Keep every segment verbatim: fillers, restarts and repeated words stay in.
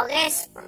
Oke,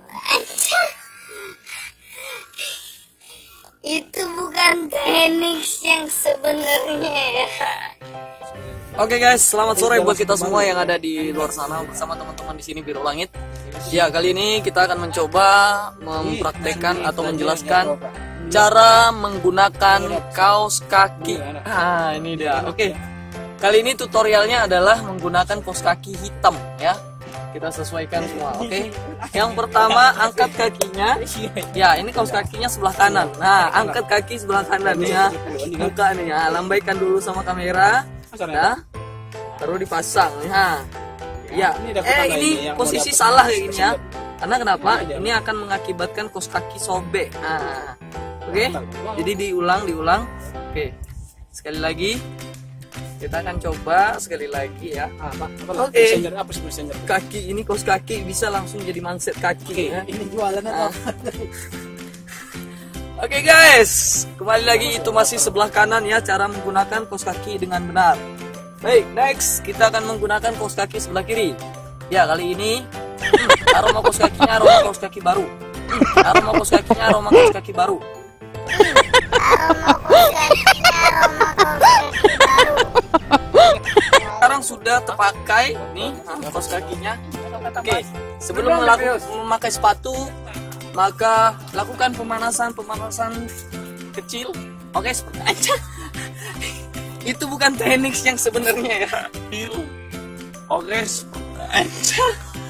itu bukan teknik yang sebenarnya ya. Oke guys, selamat sore buat kita semua yang ada di luar sana bersama teman-teman di sini Biru Langit. Ya, kali ini kita akan mencoba mempraktekkan atau menjelaskan cara menggunakan kaos kaki. Ah, ini dia. Oke. Kali ini tutorialnya adalah menggunakan kaos kaki hitam ya. Kita sesuaikan semua, oke? Okay? Yang pertama, angkat kakinya. Ya, ini kaos kakinya sebelah kanan. Nah, angkat kaki sebelah kanan ya. Buka nih ya, lambaikan dulu sama kamera. Nah, baru dipasang ya. Ya, eh ini posisi salah kayak gini ya. Karena kenapa? Ini akan mengakibatkan kaos kaki sobek. Nah, oke? Okay? Jadi diulang, diulang. Oke. Okay. Sekali lagi. Kita akan coba sekali lagi ya. Oke. Okay. Kaki ini kaos kaki bisa langsung jadi manset kaki. Ya. Ini jualan apa? Oke okay, guys, kembali lagi itu masih sebelah kanan ya cara menggunakan kaos kaki dengan benar. Baik, next kita akan menggunakan kaos kaki sebelah kiri. Ya kali ini hmm, aroma kaos kakinya aroma kaos kaki baru. Hmm, aroma kaos kakinya aroma kaos kaki baru. Aroma kaos kakinya aroma kaos kaki baru. Sekarang sudah terpakai nih kaos kakinya. Oke, sebelum melakukan memakai sepatu, maka lakukan pemanasan pemanasan kecil. Oke, seperti aja. Itu bukan teknik yang sebenarnya ya. Oke, seperti aja.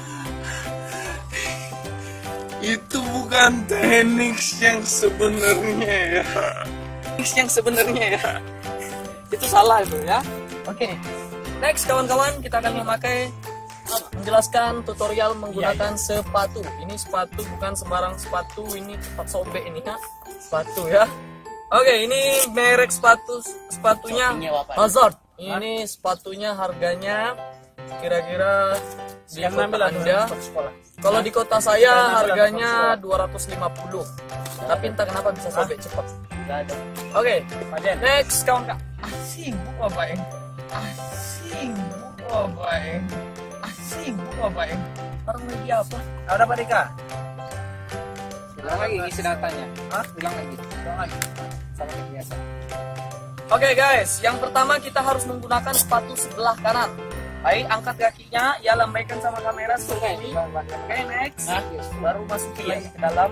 Itu bukan teknik yang sebenarnya ya. Teknik yang sebenarnya ya. Itu salah itu ya. Oke. Okay. Next kawan-kawan, kita akan memakai menjelaskan tutorial menggunakan sepatu. Ini sepatu bukan sembarang sepatu, ini cepat sobek ini ya. Sepatu ya. Oke, okay, ini merek sepatu sepatunya Hazard. Ini sepatunya harganya kira-kira di kota Anda. Kalau di kota saya harganya dua ratus lima puluh. Tapi entah kenapa bisa sobek cepat. Oke, okay. Next kawan-kawan. Asing buku apa yang? Asing buku apa yang? Asing buku apa yang? Orang lagi apa? Ada apa Dika? Ulang lagi isi datanya. Hah? Ulang lagi. Ulang lagi. Sama kayak biasa. Oke okay, guys, yang pertama kita harus menggunakan sepatu sebelah kanan. Baik, angkat kakinya, ya lambaikan sama kamera seperti ini. Oke, okay, next. Nah, baru masukin lagi ke dalam.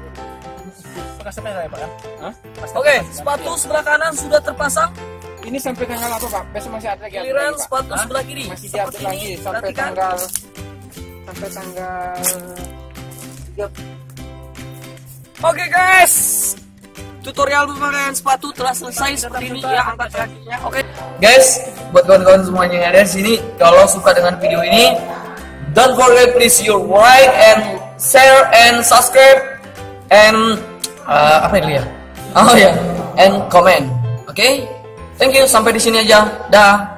Oke, okay, sepatu sebelah kanan sudah terpasang. Ini sampai tanggal apa Pak? Besok masih ada lagi. Giliran sepatu Hah? sebelah kiri. Masih diupdate lagi sampai Perhatikan. tanggal sampai tanggal. Yep. Oke okay, guys, tutorial pemakaian sepatu telah selesai seperti ini ya, angkat kakinya. Oke okay. Guys, buat kawan-kawan semuanya yang ada di sini, kalau suka dengan video ini, don't forget please your like and share and subscribe and uh, apa ini ya? Oh ya, yeah. and comment. Oke, okay? Thank you, sampai di sini aja. Dah.